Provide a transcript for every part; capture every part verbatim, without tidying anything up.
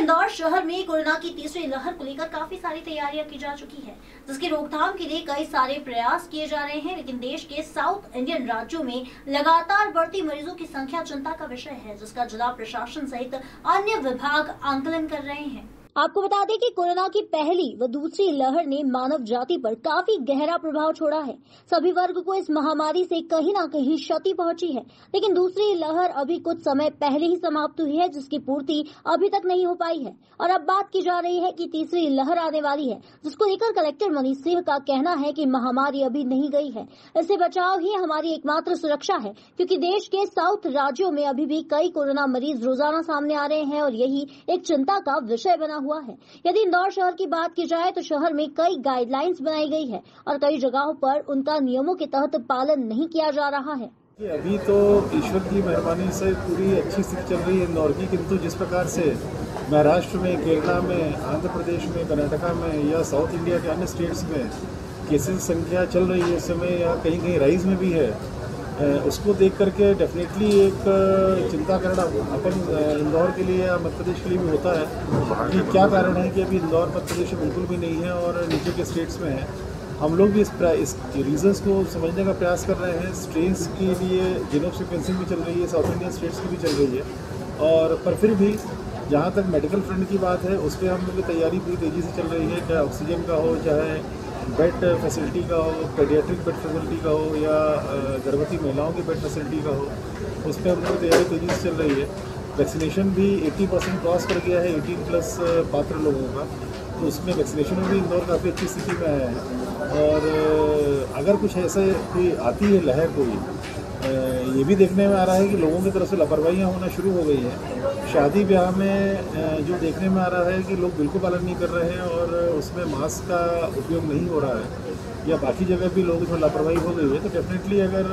इंदौर शहर में कोरोना की तीसरी लहर को लेकर काफी सारी तैयारियां की जा चुकी है, जिसकी रोकथाम के लिए कई सारे प्रयास किए जा रहे हैं। लेकिन देश के साउथ इंडियन राज्यों में लगातार बढ़ती मरीजों की संख्या चिंता का विषय है, जिसका जिला प्रशासन सहित अन्य विभाग आंकलन कर रहे हैं। आपको बता दें कि कोरोना की पहली व दूसरी लहर ने मानव जाति पर काफी गहरा प्रभाव छोड़ा है। सभी वर्ग को इस महामारी से कहीं न कहीं क्षति पहुंची है, लेकिन दूसरी लहर अभी कुछ समय पहले ही समाप्त हुई है, जिसकी पूर्ति अभी तक नहीं हो पाई है। और अब बात की जा रही है कि तीसरी लहर आने वाली है, जिसको लेकर कलेक्टर मनीष सिंह का कहना है कि महामारी अभी नहीं गई है, इससे बचाव ही हमारी एकमात्र सुरक्षा है, क्योंकि देश के साउथ राज्यों में अभी भी कई कोरोना मरीज रोजाना सामने आ रहे हैं और यही एक चिंता का विषय बना हुआ है। यदि इंदौर शहर की बात की जाए तो शहर में कई गाइडलाइंस बनाई गई है और कई जगहों पर उनका नियमों के तहत पालन नहीं किया जा रहा है। अभी तो ईश्वर की मेहरबानी से पूरी अच्छी स्थिति चल रही है इंदौर की, किंतु जिस प्रकार से महाराष्ट्र में, केरला में, आंध्र प्रदेश में, कर्नाटका में या साउथ इंडिया के अन्य स्टेट्स में केसेस संख्या चल रही है इस समय, या कहीं कहीं राइज में भी है, उसको देख करके डेफिनेटली एक चिंता करना अपन इंदौर के लिए या मध्य प्रदेश के लिए भी होता है कि क्या कारण है कि अभी इंदौर मध्य प्रदेश में बिल्कुल भी नहीं है और नीचे के स्टेट्स में है। हम लोग भी इस इस रीजंस को समझने का प्रयास कर रहे हैं। स्ट्रेन्स के लिए जीनोम सीक्वेंसिंग भी चल रही है, साउथ इंडियन स्टेट्स की भी चल रही है, और पर फिर भी जहाँ तक मेडिकल फ्रंट की बात है उस पर हम लोग की तैयारी पूरी तेज़ी से चल रही है, चाहे ऑक्सीजन का हो, चाहे बेड फैसिलिटी का हो, पेडियाट्रिक बेड फैसिलिटी का हो, या गर्भवती महिलाओं की बेड फैसिलिटी का हो, उस पर हम लोग तैयारी तेज़ी से चल रही है। वैक्सीनेशन भी अस्सी परसेंट क्रॉस कर गया है अठारह प्लस पात्र लोगों का, तो उसमें वैक्सीनेशन में भी इंदौर काफ़ी अच्छी स्थिति में आया है। और अगर कुछ ऐसे कोई आती है लहर कोई, ये भी देखने में आ रहा है कि लोगों की तरफ से लापरवाहियाँ होना शुरू हो गई हैं। शादी ब्याह में जो देखने में आ रहा है कि लोग बिल्कुल पालन नहीं कर रहे हैं और उसमें मास्क का उपयोग नहीं हो रहा है, या बाकी जगह भी लोग इसमें लापरवाही हो गई है, तो डेफिनेटली अगर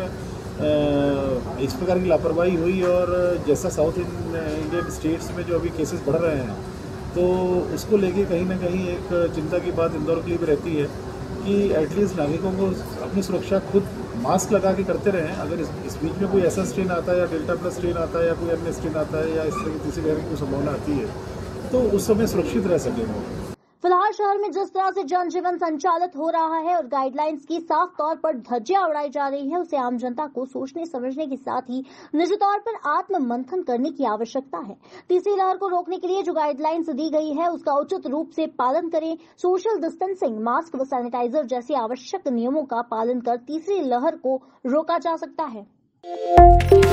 इस प्रकार की लापरवाही हुई और जैसा साउथ इंडियन स्टेट्स में जो अभी केसेस बढ़ रहे हैं, तो उसको लेके कहीं ना कहीं एक चिंता की बात इंदौर के लिए भी रहती है कि एटलीस्ट नागरिकों को अपनी सुरक्षा खुद मास्क लगा के करते रहें। अगर इस, इस बीच में कोई ऐसा स्ट्रेन आता है या डेल्टा प्लस स्ट्रेन आता है या कोई अन्य स्ट्रेन आता है या इस तरह की तीसरी लहर की संभावना आती है, तो उस समय सुरक्षित रह सकेंगे। फिलहाल शहर में जिस तरह से जनजीवन संचालित हो रहा है और गाइडलाइंस की साफ तौर पर धज्जियां उड़ाई जा रही है, उसे आम जनता को सोचने समझने के साथ ही निजी तौर पर आत्म मंथन करने की आवश्यकता है। तीसरी लहर को रोकने के लिए जो गाइडलाइंस दी गई है उसका उचित रूप से पालन करें। सोशल डिस्टेंसिंग, मास्क व सैनिटाइजर जैसे आवश्यक नियमों का पालन कर तीसरी लहर को रोका जा सकता है।